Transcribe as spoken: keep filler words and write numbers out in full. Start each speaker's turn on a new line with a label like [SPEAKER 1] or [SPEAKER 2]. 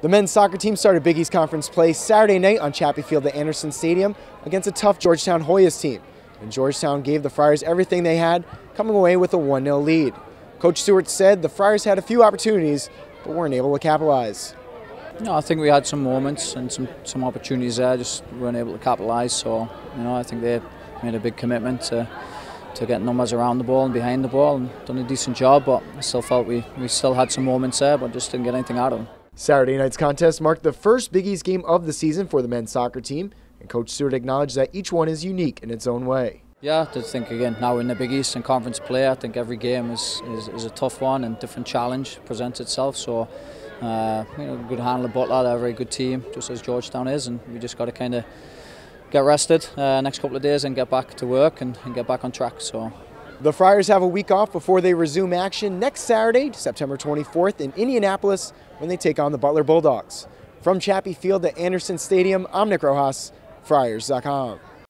[SPEAKER 1] The men's soccer team started Big East Conference play Saturday night on Chappie Field at Anderson Stadium against a tough Georgetown Hoyas team. And Georgetown gave the Friars everything they had, coming away with a one nil lead. Coach Stewart said the Friars had a few opportunities, but weren't able to capitalize.
[SPEAKER 2] No, I think we had some moments and some, some opportunities there, just weren't able to capitalise. So, you know, I think they made a big commitment to, to get numbers around the ball and behind the ball and done a decent job, but I still felt we, we still had some moments there, but just didn't get anything out of them.
[SPEAKER 1] Saturday night's contest marked the first Big East game of the season for the men's soccer team, and Coach Stewart acknowledged that each one is unique in its own way.
[SPEAKER 2] Yeah, I think again, now in the Big East and conference play, I think every game is, is, is a tough one and different challenge presents itself. So, uh, you know, good handler Butler, they're a very good team, just as Georgetown is, and we just got to kind of get rested uh, next couple of days and get back to work and, and get back on track. So.
[SPEAKER 1] The Friars have a week off before they resume action next Saturday, September twenty-fourth in Indianapolis when they take on the Butler Bulldogs. From Chappie Field to Anderson Stadium, I'm Nick Rojas, Friars dot com.